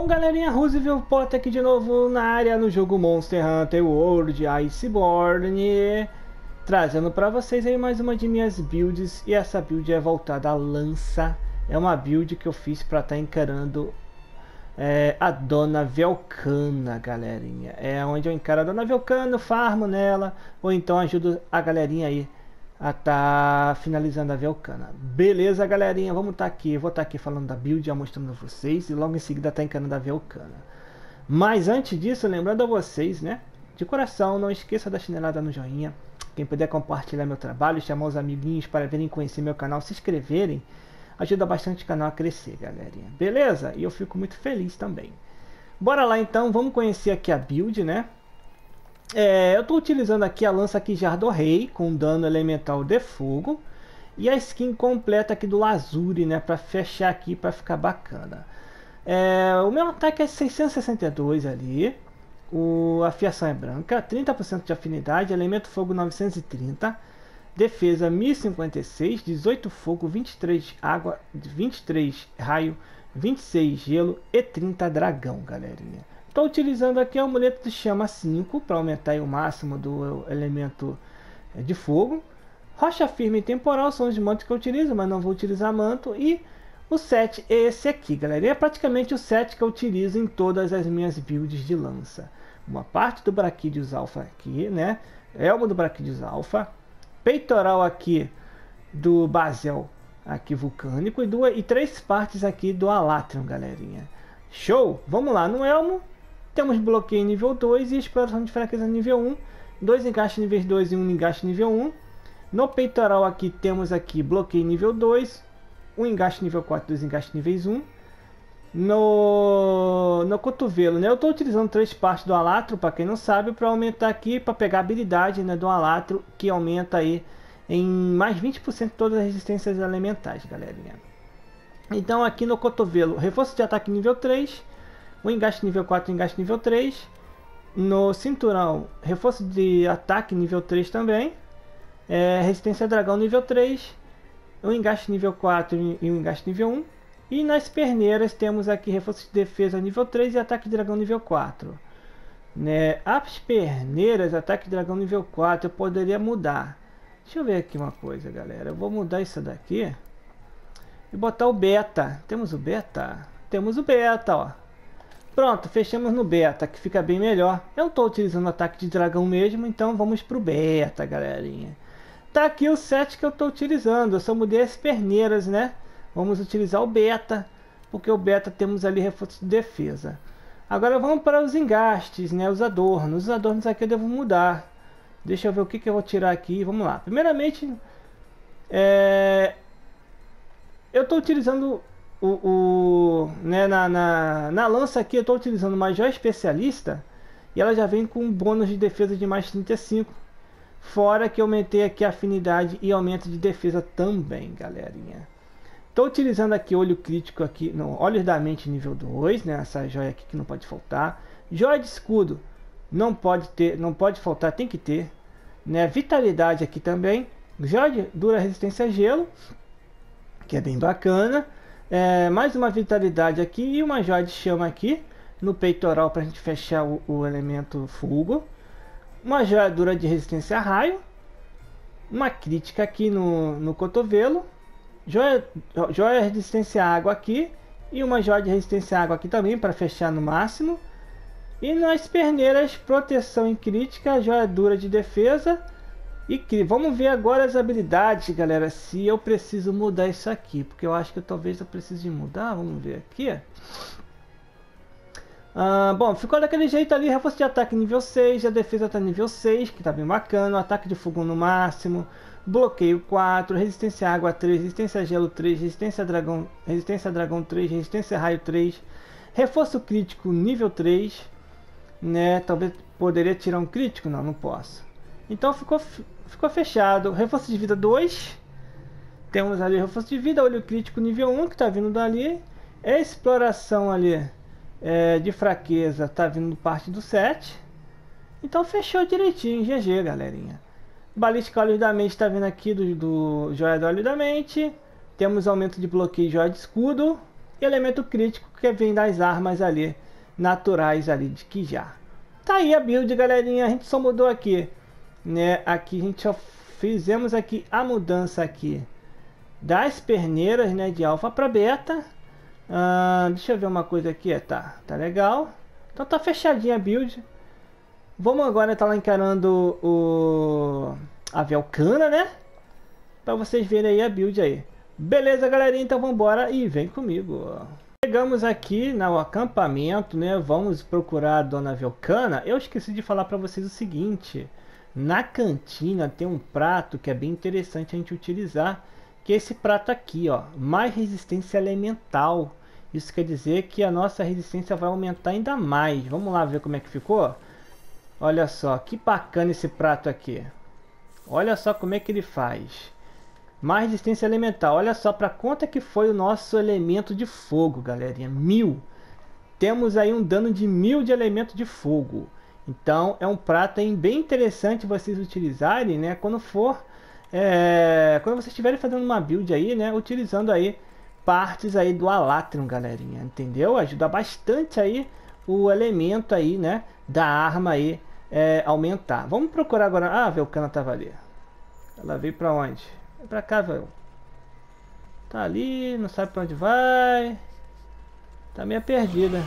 Bom, galerinha, Roosevelt Potter aqui de novo na área no jogo Monster Hunter World Iceborne, trazendo para vocês aí mais uma de minhas builds. E essa build é voltada à lança. É uma build que eu fiz para estar encarando a Dona Velkhana, galerinha. É onde eu encaro a Dona Velkhana, farmo nela, ou então ajudo a galerinha aí a tá finalizando a Velkhana. Beleza, galerinha, vamos estar aqui. Vou estar aqui falando da build, já mostrando a vocês, e logo em seguida tá encarando a Velkhana. Mas antes disso, lembrando a vocês, né, de coração, não esqueça da chinelada no joinha. Quem puder compartilhar meu trabalho, chamar os amiguinhos para virem conhecer meu canal, se inscreverem, ajuda bastante o canal a crescer, galerinha. Beleza? E eu fico muito feliz também. Bora lá então, vamos conhecer aqui a build, né? Eu estou utilizando aqui a lança Quijar do Rei com dano elemental de fogo e a skin completa aqui do Lazuri, né, para fechar aqui, para ficar bacana. O meu ataque é 662 ali, a fiação é branca, 30% de afinidade, elemento fogo 930, defesa 1056, 18 fogo, 23 água, 23 raio, 26 gelo e 30 dragão, galerinha. Estou utilizando aqui o amuleto de chama 5 para aumentar o máximo do elemento de fogo. Rocha firme e temporal são os mantos que eu utilizo, mas não vou utilizar manto. E o set é esse aqui, galera. É praticamente o set que eu utilizo em todas as minhas builds de lança. Uma parte do Brachydios Alpha aqui, né? Elmo do Brachydios Alpha. Peitoral aqui do Basel aqui vulcânico. E 3 partes aqui do Alatrion, galerinha. Show! Vamos lá, no Elmo temos bloqueio nível 2 e exploração de fraqueza nível 1. 2 engaixes nível 2 e 1 engaixe nível 1. No peitoral aqui temos aqui bloqueio nível 2. 1 engaixe nível 4, 2 engaixes níveis 1. No cotovelo, né? Eu estou utilizando 3 partes do Alatro, para quem não sabe, para aumentar aqui, para pegar a habilidade, né, do Alatro, que aumenta aí em mais 20% todas as resistências elementais, galerinha. Então aqui no cotovelo, reforço de ataque nível 3. O engaste nível 4, engaste nível 3. No cinturão, reforço de ataque nível 3 também. Resistência dragão nível 3. O engaste nível 4 e o engaste nível 1. E nas perneiras temos aqui reforço de defesa nível 3 e ataque de dragão nível 4. As perneiras, ataque de dragão nível 4, eu poderia mudar. Deixa eu ver aqui uma coisa, galera. Eu vou mudar isso daqui e botar o beta. Temos o beta? Temos o beta, ó. Pronto, fechamos no beta, que fica bem melhor. Eu estou utilizando o ataque de dragão mesmo, então vamos pro beta, galerinha. Tá aqui o set que eu estou utilizando. Eu só mudei as perneiras, né? Vamos utilizar o beta, porque o beta temos ali reforço de defesa. Agora vamos para os engastes, né? Os adornos. Os adornos aqui eu devo mudar. Deixa eu ver o que eu vou tirar aqui. Vamos lá. Primeiramente, eu estou utilizando na lança aqui, eu estou utilizando uma joia especialista e ela já vem com um bônus de defesa de mais 35, fora que eu aumentei aqui a afinidade e aumento de defesa também, galerinha. Estou utilizando aqui olho crítico aqui, no Olhos da Mente nível 2, né? Essa joia aqui que não pode faltar. Joia de escudo não pode faltar, tem que ter, né? Vitalidade aqui também. Joia de dura resistência a gelo, que é bem bacana. Mais uma vitalidade aqui e uma joia de chama aqui no peitoral para a gente fechar o elemento fogo. Uma joia dura de resistência a raio. Uma crítica aqui no cotovelo. Joia resistência a água aqui. E uma joia de resistência a água aqui também para fechar no máximo. E nas perneiras, proteção em crítica, joia dura de defesa. E vamos ver agora as habilidades, galera, se eu preciso mudar isso aqui, porque eu acho que talvez eu precise mudar. Vamos ver aqui. Bom, ficou daquele jeito ali. Reforço de ataque nível 6, a defesa está nível 6, que está bem bacana. O ataque de fogo no máximo, bloqueio 4, resistência a água 3, resistência a gelo 3, resistência a dragão 3, resistência a raio 3, reforço crítico nível 3, né? Talvez poderia tirar um crítico, não posso. Então ficou fechado. Reforço de vida 2. Temos ali reforço de vida, olho crítico nível 1, que está vindo dali. Exploração ali de fraqueza está vindo parte do set. Então fechou direitinho, GG, galerinha. Balística Olhos da Mente está vindo aqui do Joia do Olho da Mente. Temos aumento de bloqueio e joia de escudo. e elemento crítico que vem das armas ali, naturais ali de Kijá. Tá aí a build, galerinha. A gente só mudou aqui, né? Aqui a gente só fizemos aqui a mudança aqui das perneiras, né? De alfa para beta. Deixa eu ver uma coisa aqui. Tá legal. Então tá fechadinha a build. Vamos agora estar lá encarando a Velkhana, né? Para vocês verem aí a build aí. Beleza, galerinha? Então vamos embora e vem comigo. Chegamos aqui no acampamento, né? Vamos procurar a Dona Velkhana. Eu esqueci de falar para vocês o seguinte. Na cantina tem um prato que é bem interessante a gente utilizar. Que é esse prato aqui, ó. Mais resistência elemental. Isso quer dizer que a nossa resistência vai aumentar ainda mais. Vamos lá ver como é que ficou? Olha só, que bacana esse prato aqui. Olha só como é que ele faz. Mais resistência elemental. Olha só para quanto que foi o nosso elemento de fogo, galerinha. 1000. Temos aí um dano de 1000 de elemento de fogo. Então é um prato aí bem interessante vocês utilizarem, né? Quando vocês estiverem fazendo uma build aí, né? Utilizando aí partes aí do Alatrum, galerinha. Entendeu? Ajuda bastante aí o elemento aí, né? Da arma aí aumentar. Vamos procurar agora. Ah, a Velkhana tava ali. Ela veio pra onde? Vai pra cá, velho. Tá ali, não sabe pra onde vai. Tá meio perdida.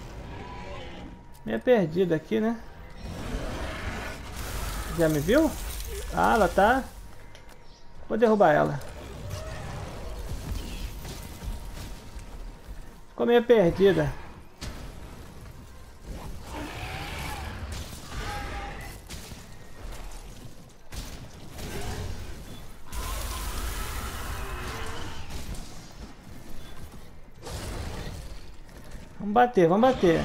Meio perdida aqui, né? Já me viu? Ah, ela tá. Vou derrubar ela. Ficou meio perdida. Vamos bater, vamos bater.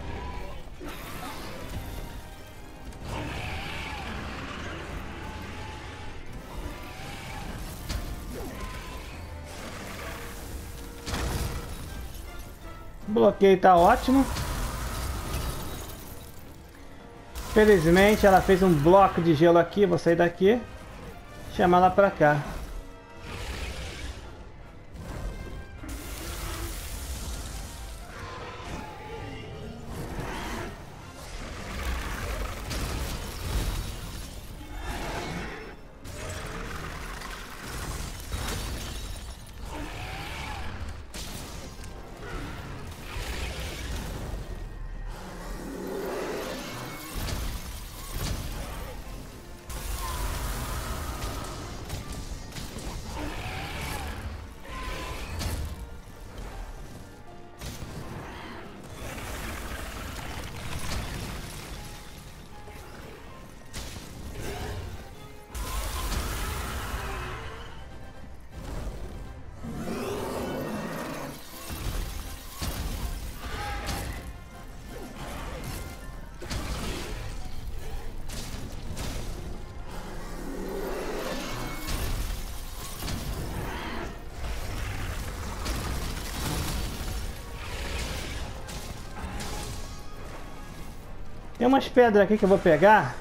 O bloqueio tá ótimo. Felizmente ela fez um bloco de gelo aqui. Vou sair daqui. Chamar ela pra cá. Tem umas pedras aqui que eu vou pegar.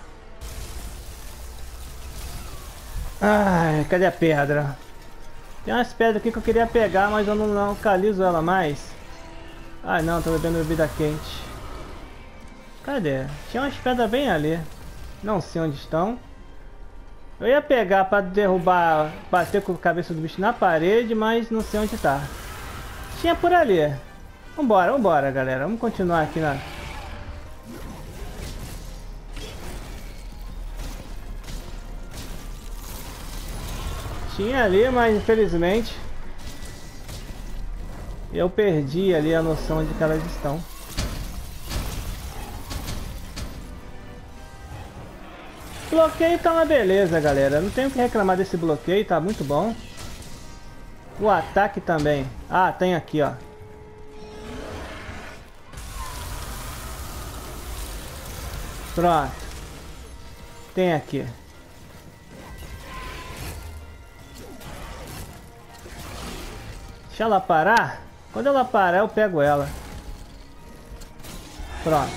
Ai, cadê a pedra? Tem umas pedras aqui que eu queria pegar, mas eu não localizo ela mais. Ai não, tô bebendo bebida quente. Cadê? Tinha umas pedras bem ali. Não sei onde estão. Eu ia pegar pra derrubar, bater com a cabeça do bicho na parede, mas não sei onde tá. Tinha por ali. Vambora, vambora, galera. Vamos continuar aqui na... Tinha ali, mas infelizmente eu perdi ali a noção de que elas estão. Bloqueio tá uma beleza, galera. Não tenho o que reclamar desse bloqueio, tá muito bom. O ataque também. Ah, tem aqui, ó. Pronto. Tem aqui. Deixa ela parar. Quando ela parar, eu pego ela. Pronto.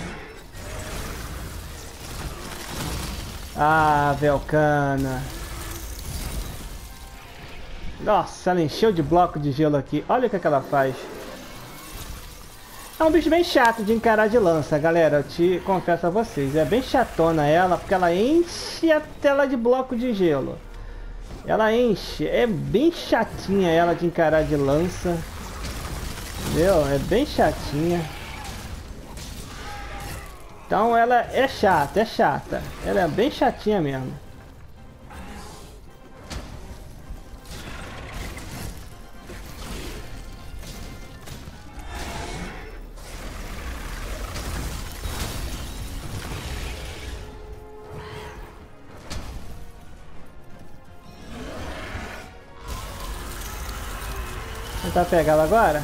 Ah, Velkhana. Nossa, ela encheu de bloco de gelo aqui. Olha o que ela faz. É um bicho bem chato de encarar de lança, galera. Eu te confesso a vocês. É bem chatona ela, porque ela enche a tela de bloco de gelo. Ela enche. É bem chatinha ela de encarar de lança. Entendeu? É bem chatinha. Então ela é chata, é chata. Ela é bem chatinha mesmo. Tentar pegar ela agora.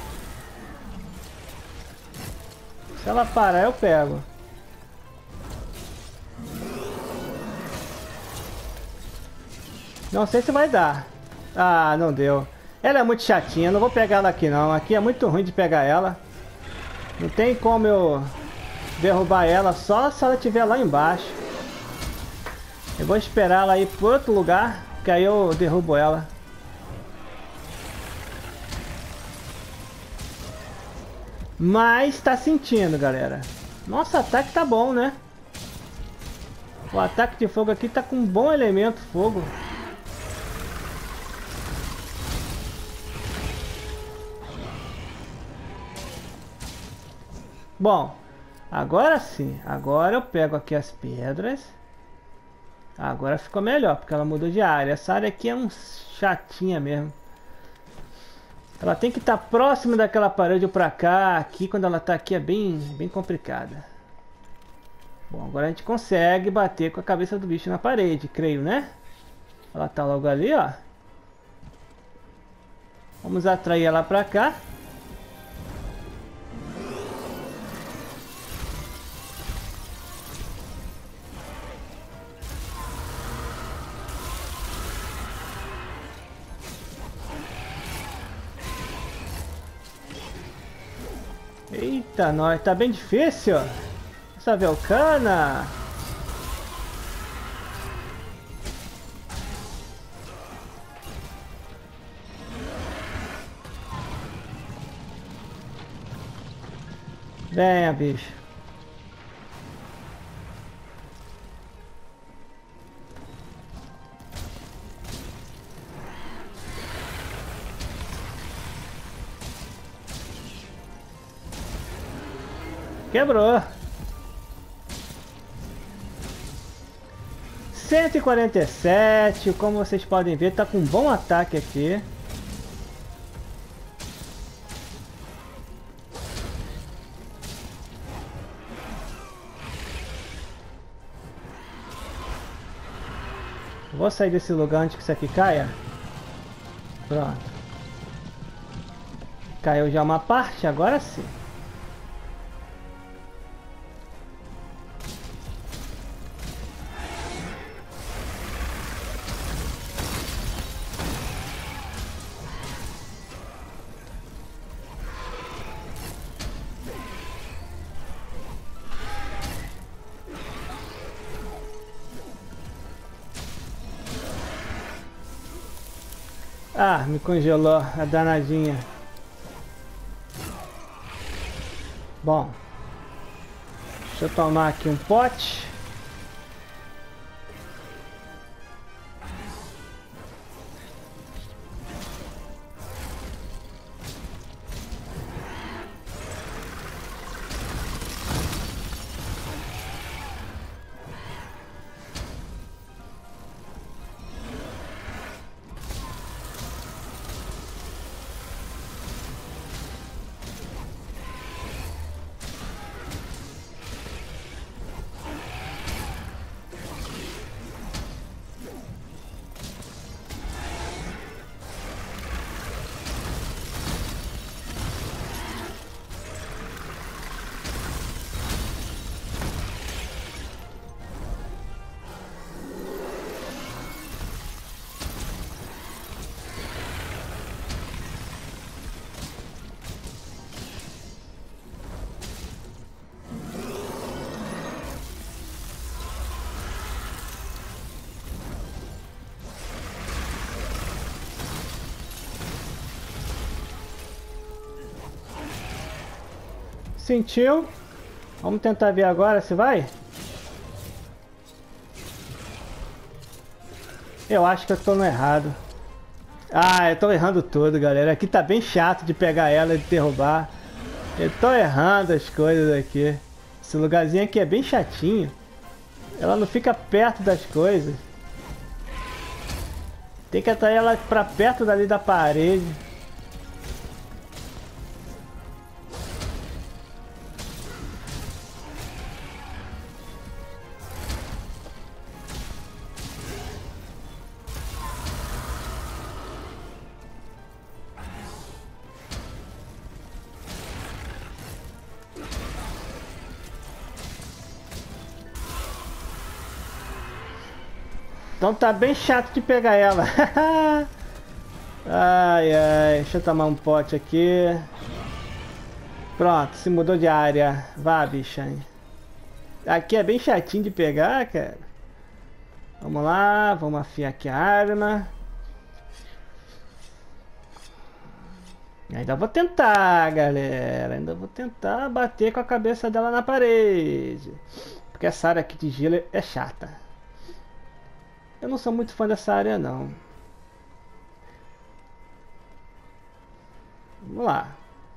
Se ela parar, eu pego. Não sei se vai dar. Ah, não deu. Ela é muito chatinha, não vou pegar ela aqui não. Aqui é muito ruim de pegar ela. Não tem como eu derrubar ela, só se ela estiver lá embaixo. Eu vou esperar ela ir para outro lugar, que aí eu derrubo ela. Mas tá sentindo, galera. Nosso ataque tá bom, né? O ataque de fogo aqui tá com um bom elemento fogo. Bom, agora sim. Agora eu pego aqui as pedras. Agora ficou melhor, porque ela mudou de área. Essa área aqui é um chatinha mesmo. Ela tem que estar próxima daquela parede pra cá. Aqui, quando ela tá aqui, é bem complicada. Bom, agora a gente consegue bater com a cabeça do bicho na parede, creio, né? Ela tá logo ali, ó. Vamos atrair ela pra cá. Eita, nós, tá bem difícil. Essa Velcana. Venha, bicho. Quebrou. 147, como vocês podem ver, tá com um bom ataque aqui. Vou sair desse lugar antes que isso aqui caia. Pronto. Caiu já uma parte, agora sim. Ah, me congelou a danadinha. Bom, deixa eu tomar aqui um pote. Sentiu. Vamos tentar ver agora se vai. Eu acho que eu tô no errado. Ah, eu tô errando tudo, galera. Aqui tá bem chato de pegar ela e de derrubar. Eu tô errando as coisas aqui. Esse lugarzinho aqui é bem chatinho. Ela não fica perto das coisas. Tem que atrair ela pra perto dali da parede. Então tá bem chato de pegar ela. Ai, ai. Deixa eu tomar um pote aqui. Pronto, se mudou de área. Vá, bicha. Aqui é bem chatinho de pegar, cara. Vamos lá, vamos afiar aqui a arma. Ainda vou tentar, galera. Ainda vou tentar bater com a cabeça dela na parede. Porque essa área aqui de gelo é chata. Eu não sou muito fã dessa área, não. Vamos lá.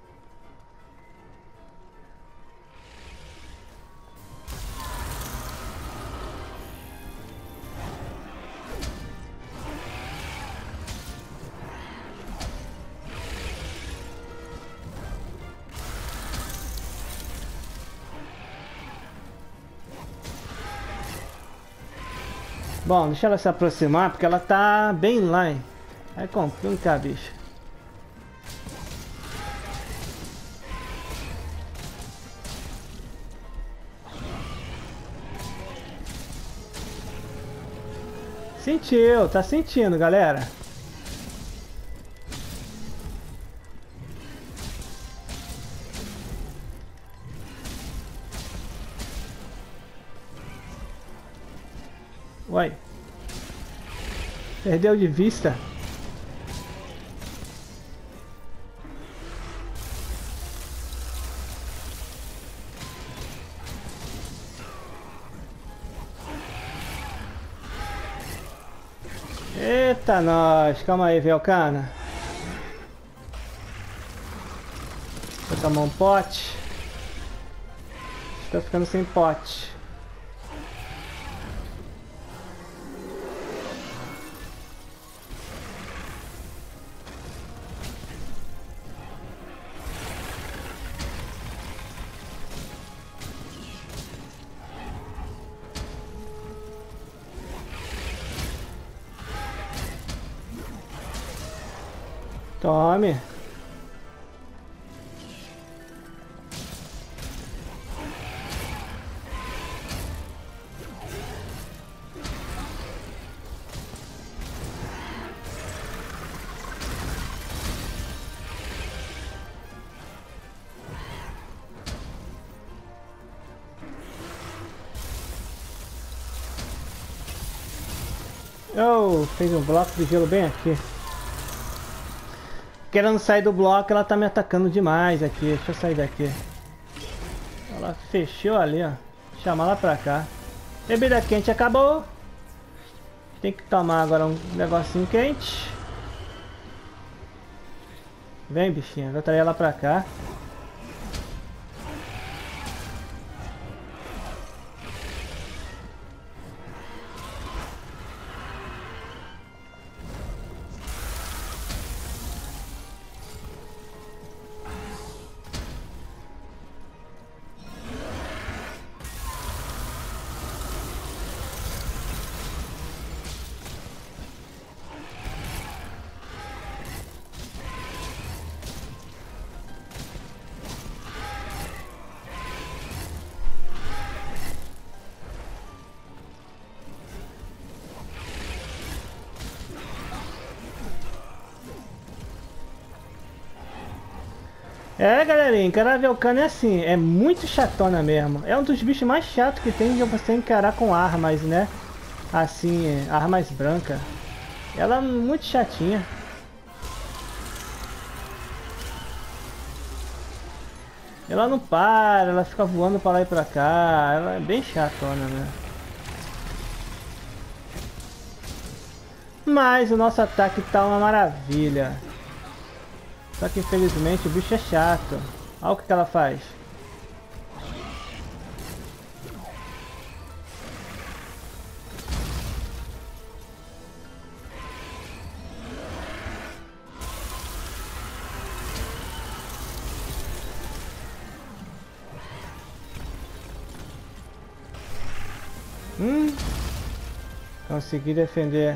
Bom, deixa ela se aproximar, porque ela tá bem lá, hein? Vai complicar, bicho. Sentiu, tá sentindo, galera. Uai. Perdeu de vista. Eita, nós. Calma aí, Velcana. Vou tomar um pote. Estou ficando sem pote. Tome. Oh, fez um bloco de gelo bem aqui. Querendo sair do bloco, ela tá me atacando demais aqui. Deixa eu sair daqui. Ela fechou ali, ó. Chamar ela pra cá. Bebida quente acabou. Tem que tomar agora um negocinho quente. Vem, bichinha. Vou trazer ela pra cá. É, galerinha, Caravelcana é assim, é muito chatona mesmo. É um dos bichos mais chatos que tem de você encarar com armas, né? Assim, armas brancas. Ela é muito chatinha. Ela não para, ela fica voando pra lá e pra cá. Ela é bem chatona, né? Mas o nosso ataque tá uma maravilha. Só que infelizmente o bicho é chato. Olha o que ela faz. Consegui defender.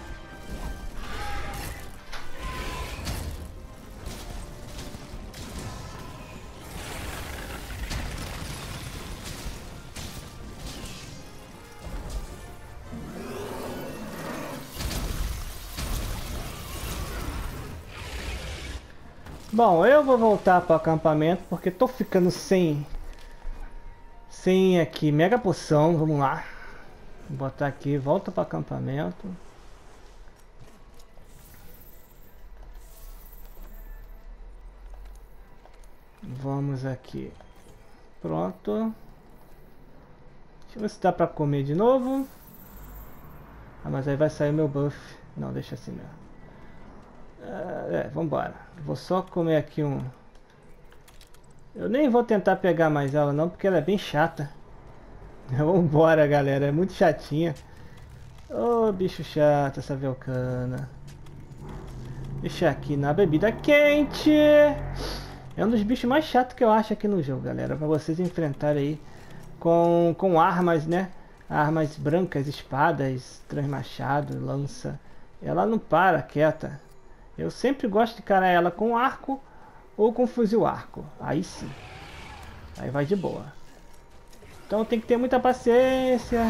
Bom, eu vou voltar para o acampamento porque tô ficando sem aqui mega poção. Vamos lá. Vou botar aqui, volta para o acampamento. Vamos aqui. Pronto. Deixa eu ver se dá para comer de novo. Ah, mas aí vai sair meu buff. Não, deixa assim mesmo. Vambora. Vou só comer aqui um... Eu nem vou tentar pegar mais ela não, porque ela é bem chata. Vambora, galera. É muito chatinha. Ô, bicho chato essa Velcana. Deixa aqui na bebida quente. É um dos bichos mais chatos que eu acho aqui no jogo, galera. Pra vocês enfrentarem aí com armas, né? Armas brancas, espadas, transmachado, lança. Ela não para quieta. Eu sempre gosto de encarar ela com arco ou com fuzil arco. Aí sim. Aí vai de boa. Então tem que ter muita paciência.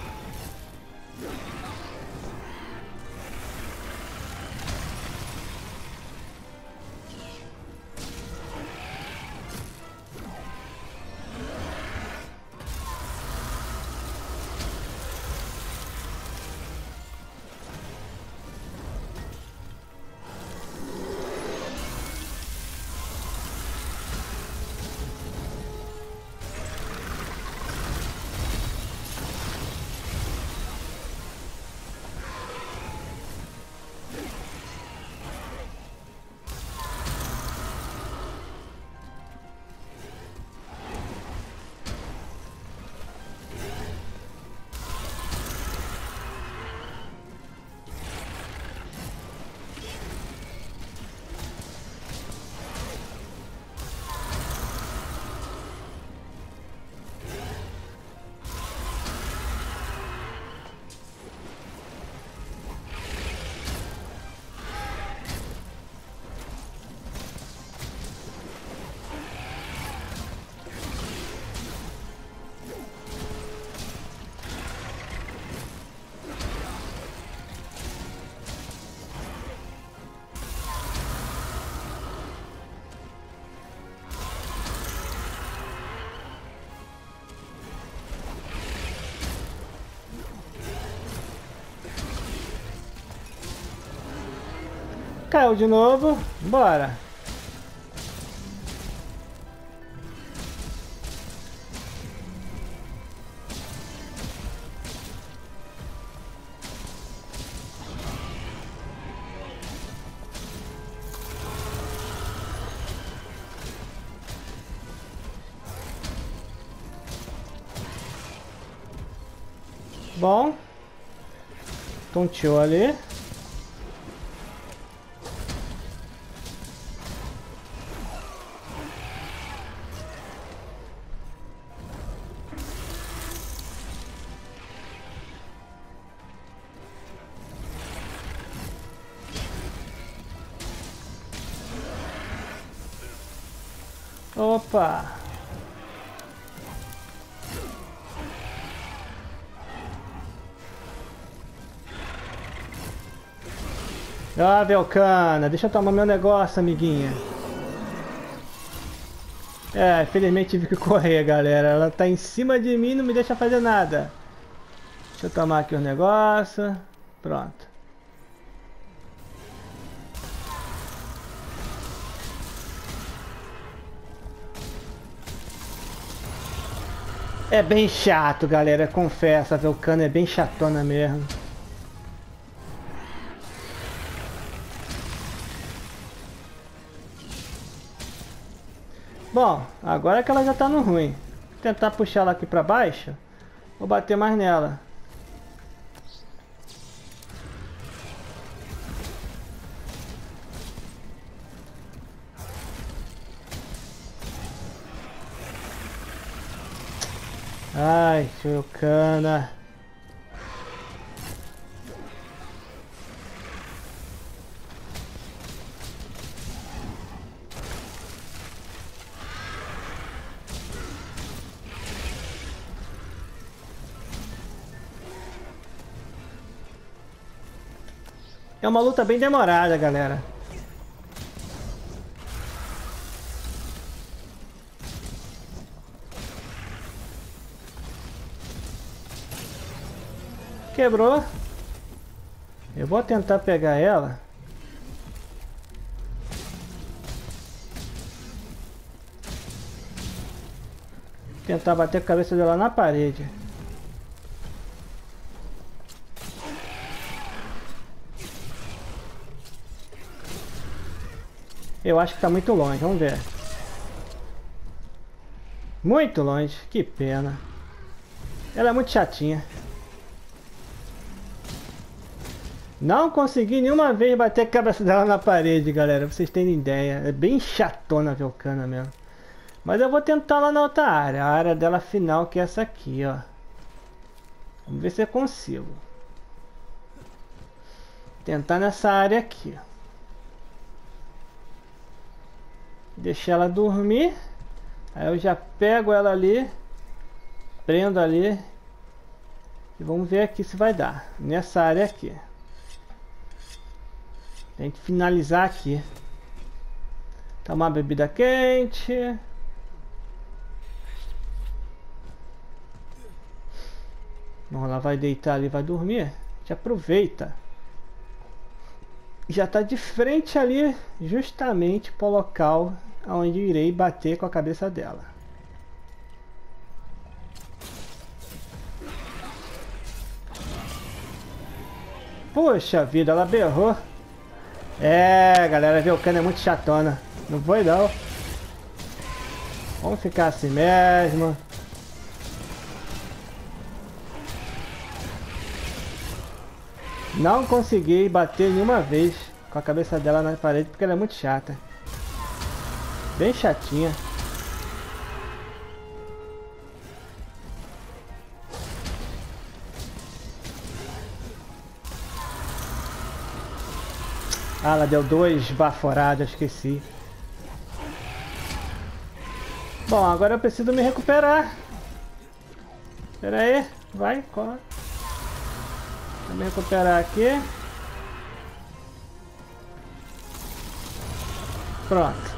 Caiu de novo. Bora. Bom. Tonteou ali. Opa! Ah, Velcana, deixa eu tomar meu negócio, amiguinha. Infelizmente tive que correr, galera. Ela tá em cima de mim e não me deixa fazer nada. Deixa eu tomar aqui o negócio. Pronto. É bem chato, galera, confesso, a Velkhana é bem chatona mesmo. Bom, agora que ela já tá no ruim. Vou tentar puxar ela aqui pra baixo. Vou bater mais nela. Ai, Velkhana. É uma luta bem demorada, galera. Quebrou. Eu vou tentar pegar ela. Tentar bater a cabeça dela na parede. Eu acho que tá muito longe, vamos ver. Muito longe, que pena. Ela é muito chatinha. Não consegui nenhuma vez bater a cabeça dela na parede, galera, pra vocês terem ideia. É bem chatona a Velkhana mesmo. Mas eu vou tentar lá na outra área, a área dela final, que é essa aqui, ó. Vamos ver se eu consigo. Tentar nessa área aqui. Deixar ela dormir. Aí eu já pego ela ali. Prendo ali. E vamos ver aqui se vai dar. Nessa área aqui. Tem que finalizar aqui. Tomar bebida quente. Bom, ela vai deitar ali, vai dormir. Já aproveita. Já está de frente ali, justamente para o local onde irei bater com a cabeça dela. Poxa vida, ela berrou. É, galera, a Velkhana é muito chatona. Não foi não. Vamos ficar assim mesmo. Não consegui bater nenhuma vez com a cabeça dela na parede porque ela é muito chata. Bem chatinha. Ah, ela deu 2 baforadas, esqueci. Bom, agora eu preciso me recuperar. Pera aí, vai, corre. Vou me recuperar aqui. Pronto.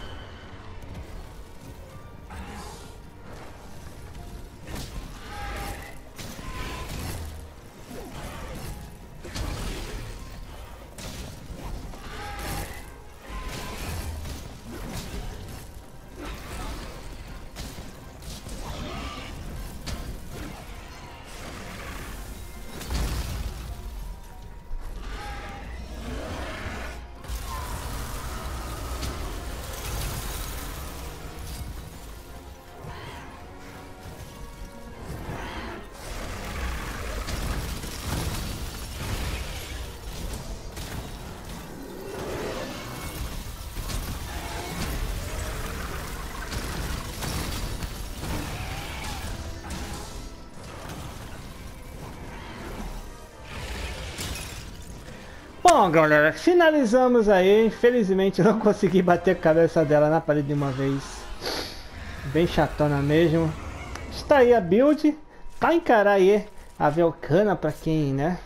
Bom, galera, finalizamos aí. Infelizmente não consegui bater a cabeça dela na parede de uma vez. Bem chatona mesmo. Está aí a build. Pra encarar aí a Velkhana, pra quem, né,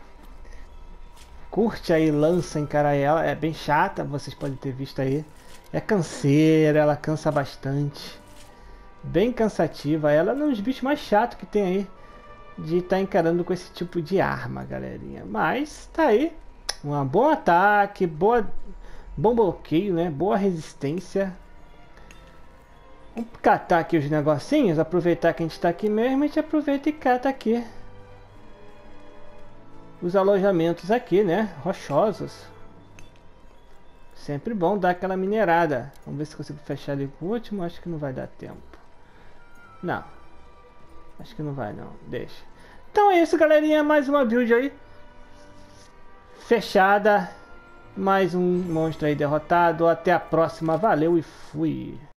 curte aí, lança, encarar ela. É bem chata, vocês podem ter visto aí. É canseira, ela cansa bastante. Bem cansativa. Ela é um dos bichos mais chatos que tem aí de estar encarando com esse tipo de arma, galerinha. Mas tá aí. Um bom ataque, bom bloqueio, né? Boa resistência. Vamos catar aqui os negocinhos, aproveitar que a gente tá aqui mesmo, a gente aproveita e cata aqui os alojamentos aqui, né? Rochosos. Sempre bom dar aquela minerada. Vamos ver se consigo fechar ali com o último. Acho que não vai dar tempo. Não. Acho que não vai não. Deixa. Então é isso, galerinha. Mais uma build aí. Fechada. Mais um monstro aí derrotado. Até a próxima. Valeu e fui.